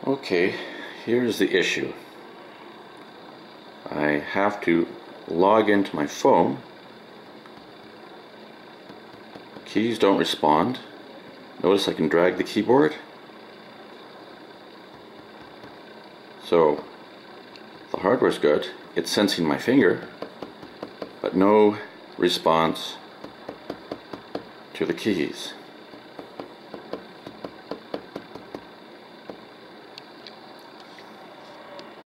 Okay, here's the issue. I have to log into my phone. Keys don't respond. Notice I can drag the keyboard. So the hardware's good. It's sensing my finger, but no response to the keys.